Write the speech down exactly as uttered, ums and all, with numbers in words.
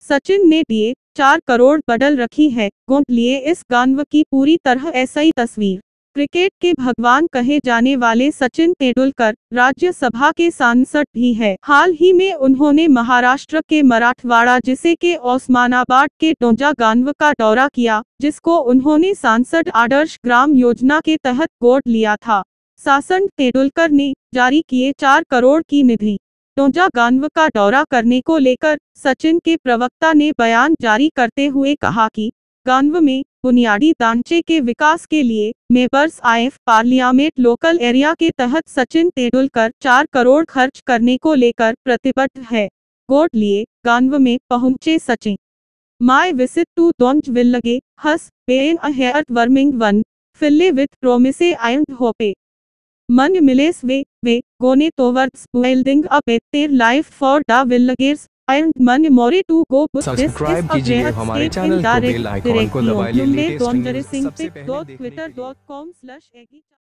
सचिन ने दिए चार करोड़ बदल रखी है गोद लिए इस गांव की पूरी तरह ऐसी तस्वीर। क्रिकेट के भगवान कहे जाने वाले सचिन तेंदुलकर राज्यसभा के सांसद भी है। हाल ही में उन्होंने महाराष्ट्र के मराठवाड़ा जिले के ओस्मानाबाद के टोंजा गांव का दौरा किया, जिसको उन्होंने सांसद आदर्श ग्राम योजना के तहत गोद लिया था। सांसद तेंदुलकर ने जारी किए चार करोड़ की निधि। टोंजा गांव का दौरा करने को लेकर सचिन के प्रवक्ता ने बयान जारी करते हुए कहा कि गांव में बुनियादी ढांचे के विकास के लिए members of parliament local area के तहत सचिन तेंदुलकर चार करोड़ खर्च करने को लेकर प्रतिबद्ध है। गोद लिए गांव में पहुंचे Sachin. My visit to don't village has been a heartwarming one filled with promise and hope many miles we we going towards building a better life for the villagers and money more to go but this is a कीजिए हमारे channel को, bell icon को दबाइए latest news सबसे पहले देखने के लिए। twitter dot com slash